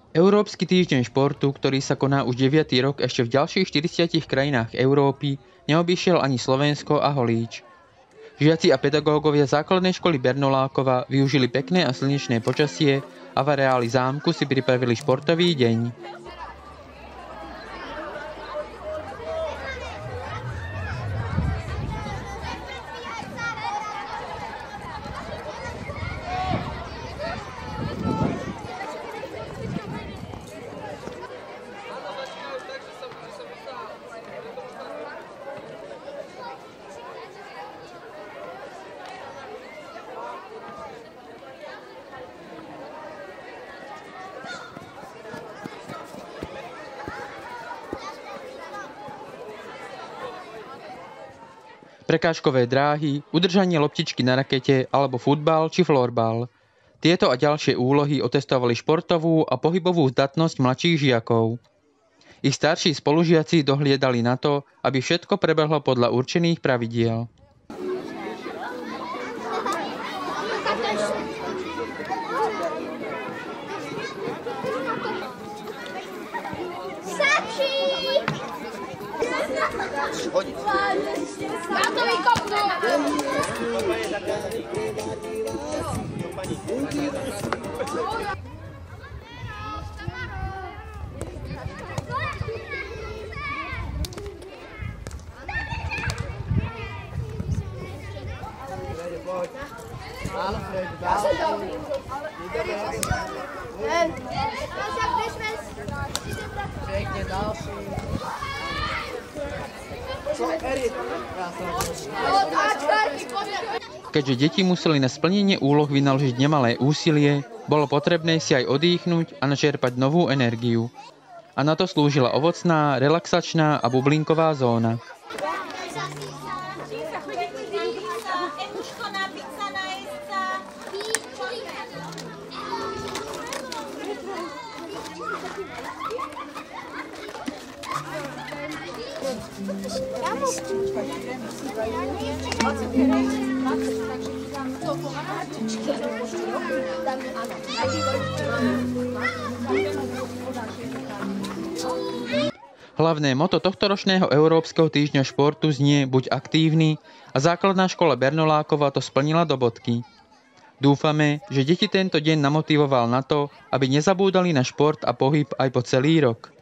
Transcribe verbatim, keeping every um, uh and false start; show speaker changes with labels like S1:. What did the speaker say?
S1: Európsky týždeň športu, ktorý sa koná už deviaty rok ešte v ďalších štyridsiatich krajinách Európy, neobyšiel ani Slovensko a Holíč. Žiaci a pedagógovia základnej školy Bernolákova využili pekné a slnečné počasie a v areáli zámku si pripravili športový deň. Prekážkové dráhy, udržanie loptičky na rakete alebo futbal či florbal. Tieto a ďalšie úlohy otestovali športovú a pohybovú zdatnosť mladších žiakov. Ich starší spolužiaci dohliadali na to, aby všetko prebehlo podľa určených pravidiel.
S2: Já to vykopnu!
S1: Keďže deti museli na splnenie úloh vynaložiť nemalé úsilie, bolo potrebné si aj odýchnuť a načerpať novú energiu. A na to slúžila ovocná, relaxačná a bublinková zóna. Hlavné motto tohtoročného Európskeho týždňa športu znie Buď aktívny a základná škola Bernolákova to splnila do bodky. Dúfame, že deti tento deň namotivoval na to, aby nezabúdali na šport a pohyb aj po celý rok.